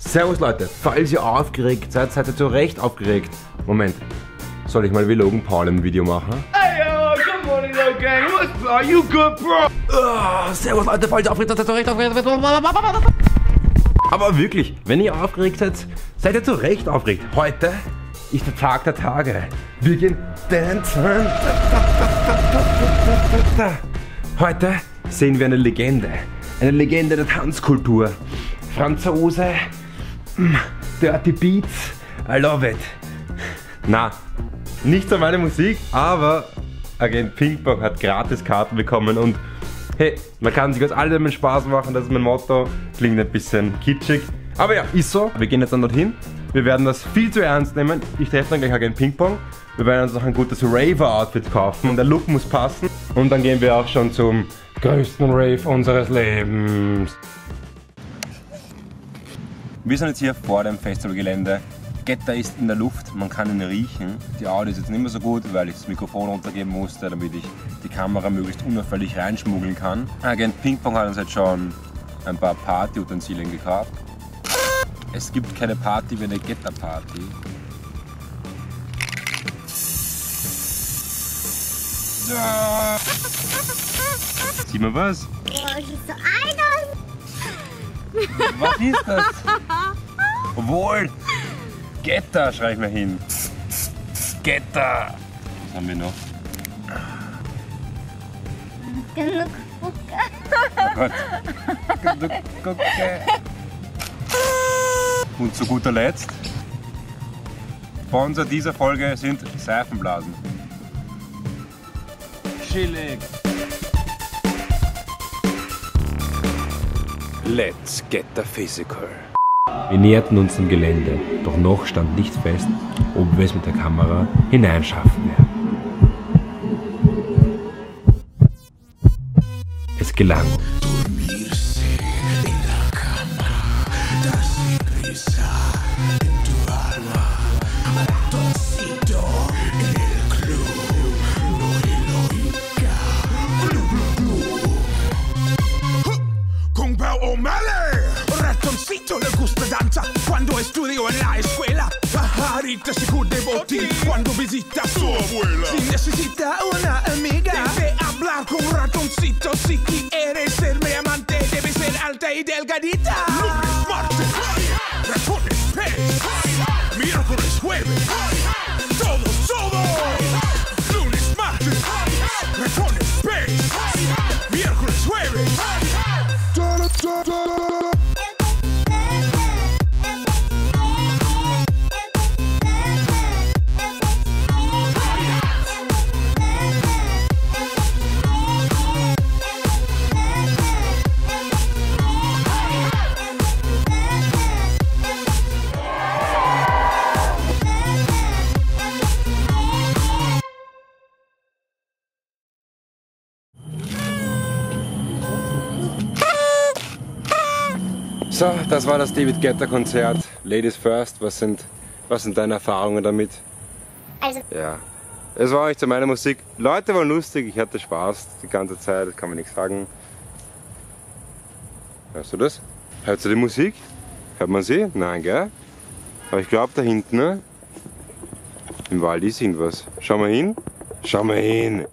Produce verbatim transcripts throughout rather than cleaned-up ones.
Servus Leute, falls ihr aufgeregt seid, seid ihr zu Recht aufgeregt. Moment, soll ich mal wie Logan Paul ein Video machen? Hey yo, good morning little gang, what's, are you good bro? Oh, servus Leute, falls ihr aufgeregt seid, seid ihr zu Recht aufgeregt. Aber wirklich, wenn ihr aufgeregt seid, seid ihr zu Recht aufgeregt. Heute ist der Tag der Tage. Wir gehen dancen. Heute sehen wir eine Legende. Eine Legende der Tanzkultur. Franzose, Dirty Beats, I love it. Na, nicht so meine Musik, aber Agent Ping Pong hat gratis Karten bekommen und hey, man kann sich aus allem Spaß machen, das ist mein Motto. Klingt ein bisschen kitschig, aber ja, ist so. Wir gehen jetzt dann dorthin, wir werden das viel zu ernst nehmen. Ich treffe dann gleich Agent Ping Pong. Wir werden uns noch ein gutes Raver-Outfit kaufen und der Look muss passen. Und dann gehen wir auch schon zum größten Rave unseres Lebens. Wir sind jetzt hier vor dem Festivalgelände. Getter ist in der Luft, man kann ihn riechen. Die Audio ist jetzt nicht mehr so gut, weil ich das Mikrofon runtergeben musste, damit ich die Kamera möglichst unauffällig reinschmuggeln kann. Agent Ping Pong hat uns jetzt schon ein paar Partyutensilien gekauft. Es gibt keine Party wie eine Getter-Party. Ja. Sieh mal was? Oh, ich ist so einer. Was ist das? Obwohl, Getter, schreibe ich mal hin. Getter. Was haben wir noch? Genug Oh Gott. Genug Gucke. Und zu guter Letzt, Sponsor dieser Folge sind Seifenblasen. Chillig. Let's get the physical. Wir näherten uns dem Gelände, doch noch stand nicht fest, ob wir es mit der Kamera hineinschaffen werden. Es gelang. Le gusta danza quando estudio en la escuela. Pajarita se cubre botín cuando visita a su abuela. Si necesita una amiga, debe hablar con un ratoncito. Si quieres ser mi amante, debe ser alta y delgadita. Lunes, martes, ratones, pez. Miércoles, jueves, todos, todos. Lunes, martes, ratones, pez. Miércoles, jueves. So, das war das David Guetta Konzert. Ladies first, was sind, was sind deine Erfahrungen damit? Also. Ja, es war nicht so meine Musik. Leute waren lustig, ich hatte Spaß die ganze Zeit, kann man nichts sagen. Hörst du das? Hörst du die Musik? Hört man sie? Nein, gell? Aber ich glaube da hinten, ne? Im Wald ist irgendwas. Schau mal hin. Schau mal hin.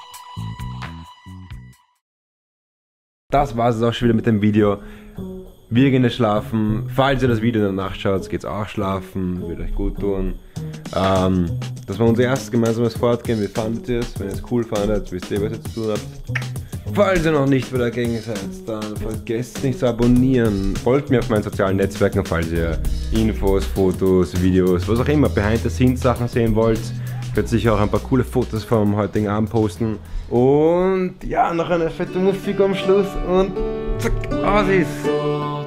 Das war es auch schon wieder mit dem Video. Wir gehen jetzt schlafen. Falls ihr das Video in der Nacht schaut, geht's auch schlafen. Wird euch gut tun. Ähm, das war unser erstes gemeinsames Fortgehen. Wie fandet ihr es? Wenn ihr es cool fandet, wisst ihr, was ihr zu tun habt. Falls ihr noch nicht wieder dagegen seid, dann vergesst nicht zu abonnieren. Folgt mir auf meinen sozialen Netzwerken, falls ihr Infos, Fotos, Videos, was auch immer, Behind-the-Scenes-Sachen sehen wollt. Ich werde sicher auch ein paar coole Fotos vom heutigen Abend posten. Und ja, noch eine fette Musik am Schluss und zack, aus ist.